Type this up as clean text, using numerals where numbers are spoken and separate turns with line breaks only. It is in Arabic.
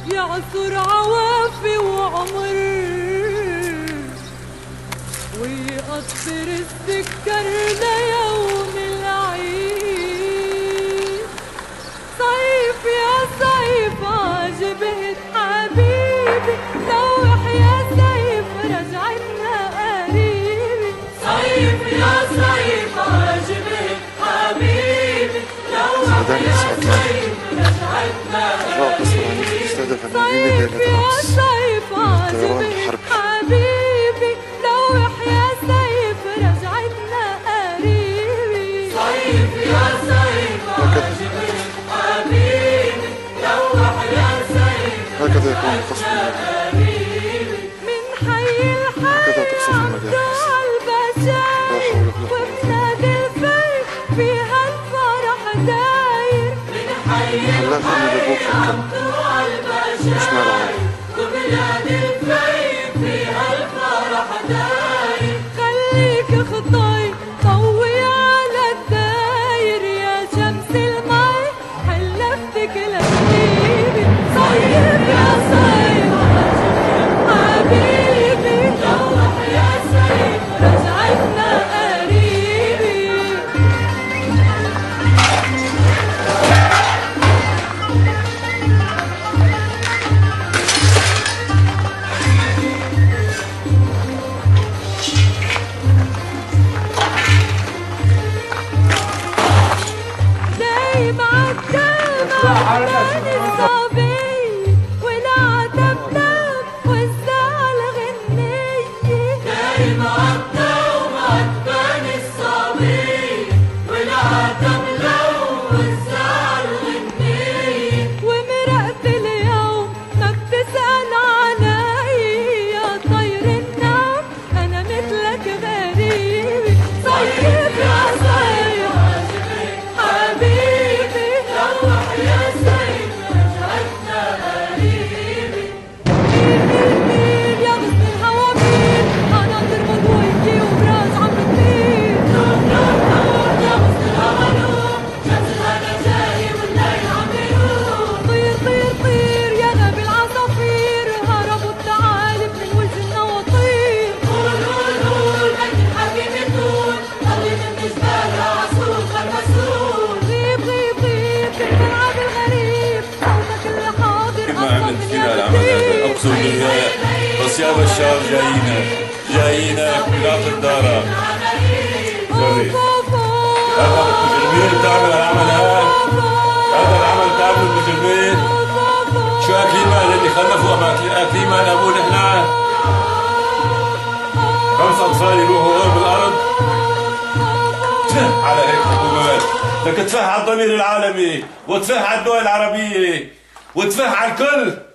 يعصر عوافي وعمر ويقطر السكر ليوم العيد. صيف يا صيف عجبت حبيبي، لوح يا سيف رجعتنا قريبي. صيف يا صيف عجبت حبيبي، لوح يا سيف رجعتنا قريبي.
تستهدف المدينة ليلة الأمس طيران الحرب.
حبيبي لوح يا سيف رجعتنا قريبي. صيف يا سيف عجبت حبيبي، لوح يا سيف
هكذا يكون القصف
من حي الحي عالبشر وبنادي الفي فيها الفرح داير. من حي الحي
شمال عالي
وبلاد الفي فيها الفرح داير. خليك خطاي طوي على الداير، يا شمس المي حلفتك لحبيبي. صيف يا صيف حبيبي، لوح يا سيف رجعتنا قريبي. عداني الصبي والعتب نام والزعل غنية. دايم عدى وعداني الصبي والعتب نام والزعل غنية. ومرقت اليوم ما بتسأل علي، يا طير النوم أنا مثلك غريبي. صيف يا صيف حبيبي، لوح يا سيف رجعتنا قريبي. مين يا غصن الهوا مين، قناطر مضويتي وبراس عم بتطير. نور نور نور يا غصن الهوا نور، شمس الهنا جاي والليل عم ينور. طير طير طير يا غبي العصافير، هربوا الثعالب من وجهنا وطير. قول قول قول بيت الحكيم يطول، طلي من جبالها عسول خرمسول. غيب غيب غيب تلعب الغريب، صوتك اللي حاضر
ما عملت فينا العمل هذا، اقسم بالله. بس يا بشار جايينك بقاطع الدارة. جري هذا المجرمين بتعمل العمل هذا العمل بتعمل المجرمين. شو اكلين مال اللي خلفوا اكلين مال ابوه نحن؟ 5 اطفال يروحوا هون بالارض على هيك حكومات. بدك تفه على الضمير العالمي وتفه على الدول العربية وتفه على الكل.